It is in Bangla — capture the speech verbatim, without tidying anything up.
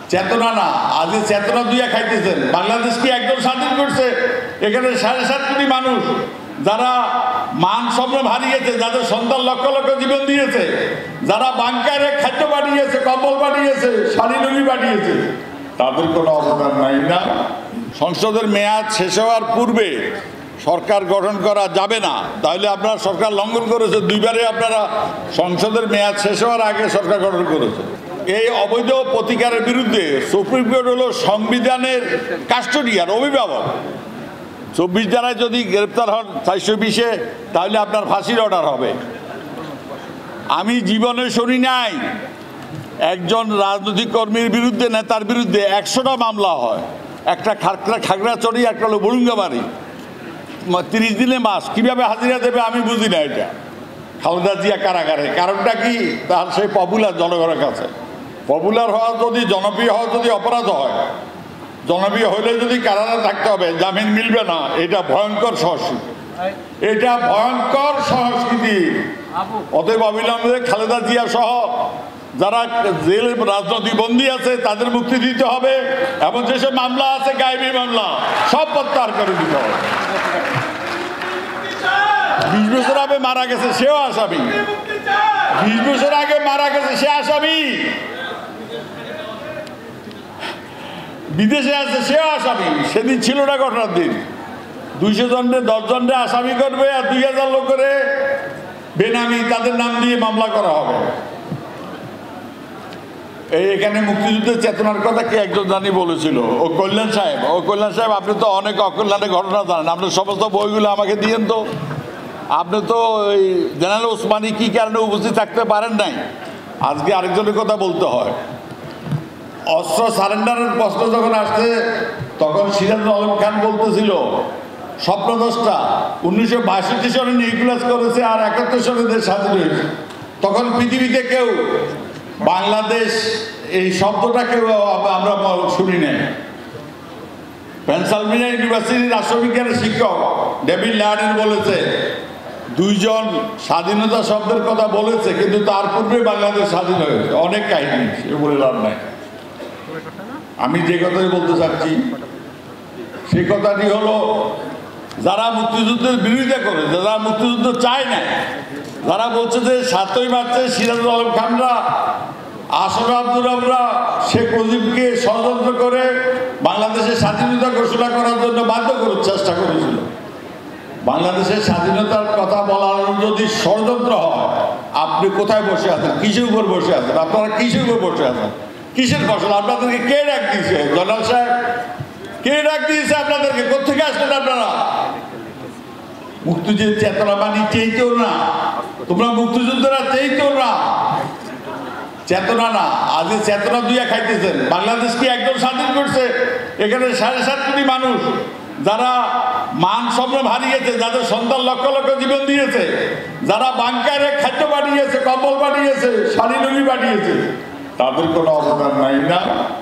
চেতনা না, আজ চেতনা দুইয়া খাইতেছেন। বাংলাদেশ কি একদম স্বাধীন করছে? এখানে সাড়ে সাত কোটি মানুষ যারা মান সম্মান হারিয়েছে, যাদের সন্তান লক্ষ লক্ষ জীবন দিয়েছে, যারা বাংকারে খাদ্য পাঠিয়েছে, কম্বল পাঠিয়েছে, শাড়ি লুঙ্গি পাঠিয়েছে, তাদের কোনো অবদান নাই না? সংসদের মেয়াদ শেষ হওয়ার পূর্বে সরকার গঠন করা যাবে না, তাহলে আপনারা সরকার লঙ্ঘন করেছে। দুইবারে আপনারা সংসদের মেয়াদ শেষ হওয়ার আগে সরকার গঠন করেছে। এই অবৈধ প্রতিকারের বিরুদ্ধে সুপ্রিম কোর্ট হলো সংবিধানের কাস্টোডিয়ান, অভিভাবক। চব্বিশ ধারায় যদি গ্রেপ্তার হন চারশো বিশে, তাহলে আপনার ফাঁসির অর্ডার হবে। আমি জীবনে শুনি নাই একজন রাজনৈতিক কর্মীর বিরুদ্ধে, নেতার বিরুদ্ধে একশোটা মামলা হয়। একটা খাগড়া খাগড়াছড়ি, একটা হলো বরুঙ্গাবাড়ি, তিরিশ দিনে মাস। কীভাবে হাজিরা দেবে আমি বুঝি না। এটা খালেদা জিয়া কারাগারে, কারণটা কি? তার সেই পপুলার জনগণের কাছে। পপুলার হওয়া যদি, জনপ্রিয় হওয়া যদি অপরাধ হয়, জনপ্রিয় হইলে যদি কারাগারে থাকতে হবে, জামিন মিলবে না, এটা ভয়ঙ্কর সংস্কৃতি, এটা ভয়ঙ্কর সংস্কৃতি। অতএব অবিলম্বে খালেদা জিয়া সহ যারা জেলে রাজনৈতিক বন্দী আছে তাদের মুক্তি দিতে হবে, এবং যেসব মামলা আছে গায়েবী মামলা সব প্রত্যাহার করে দিতে হবে। বিশ বছর আগে মারা গেছে সেও আসামি, বিশ বছর আগে মারা গেছে সে আসামি, বিদেশে আছে সেও আসামি। সেদিন ছিল না ঘটনার দিন। দুইশো জনরে দশ জনরে আসামি করবে, আর দুই হাজার লোক করে বেনামি তাদের নাম দিয়ে মামলা করা হবে। এই এখানে মুক্তিযুদ্ধের চেতনার কথা কি একজন জানি বলেছিল, ও কল্যাণ সাহেব। ও কল্যাণ সাহেব, আপনি তো অনেক অকল্যাণের ঘটনা জানেন, আপনার সমস্ত বইগুলো আমাকে দিয়েন তো। আপনি তো ওই জেনারেল ওসমানী কি কারণে উপস্থিত থাকতে পারেন নাই, আজকে আরেকজনের কথা বলতে হয়। অস্ত্র সারেন্ডারের প্রশ্ন যখন আসছে, তখন সিরাজুল আলম খান বলতেছিল স্বপ্নদ্রষ্টা উনিশশো বাষট্টি সনে নিউক্লিয়াস করেছে আর একাত্তর সনে দেশ স্বাধীন হয়েছে। তখন পৃথিবীতে কেউ বাংলাদেশ এই শব্দটা কেউ আমরা শুনি নাই। পেনসিলভেনিয়া ইউনিভার্সিটির রাষ্ট্রবিজ্ঞানের শিক্ষক ডেভিড লার্ডিন বলেছে, দুইজন স্বাধীনতা শব্দের কথা বলেছে, কিন্তু তার পূর্বে বাংলাদেশ স্বাধীন হয়েছে। অনেক কাহিনী, সে বলে লাভ নাই। আমি যে কথাই বলতে চাচ্ছি সেই কথাটি হলো, যারা মুক্তিযুদ্ধের বিরোধিতা করে, যারা মুক্তিযুদ্ধ চায় না, যারা বলছে যে সাতই মার্চে সিরাজুল আলম খানরা, আশরাফ আব্দুর রহমানরা শেখ মুজিবকে ষড়যন্ত্র করে বাংলাদেশের স্বাধীনতা ঘোষণা করার জন্য বাধ্য করার চেষ্টা করেছিল। বাংলাদেশের স্বাধীনতার কথা বলার যদি ষড়যন্ত্র হয়, আপনি কোথায় বসে আছেন? কিসের উপর বসে আছেন? আপনারা কিসের উপর বসে আছেন? কিসের ফসল? আপনাদেরকে কে ডাক দিয়েছে? জনাল সাহেব, কে ডাক দিয়েছে আপনাদেরকে? কোথেকে আসলেন আপনারা? মুক্তিযুদ্ধের চেতনা বাণী চেয়েছেও না, তোমরা মুক্তিযুদ্ধরা চেয়েছেও না। চেতনা না, আজ চেতনা দুইয়া খাইতেছেন। বাংলাদেশ কি একদম স্বাধীন করছে? এখানে সাড়ে সাত কোটি মানুষ যারা মান সম্মান হারিয়েছে, যাদের সন্তান লক্ষ লক্ষ জীবন দিয়েছে, যারা বাংকারে খাদ্য পাঠিয়েছে, কম্বল পাঠিয়েছে, শাড়ি লুঙ্গি পাঠিয়েছে, তাদের কোনো অবদান নাই না?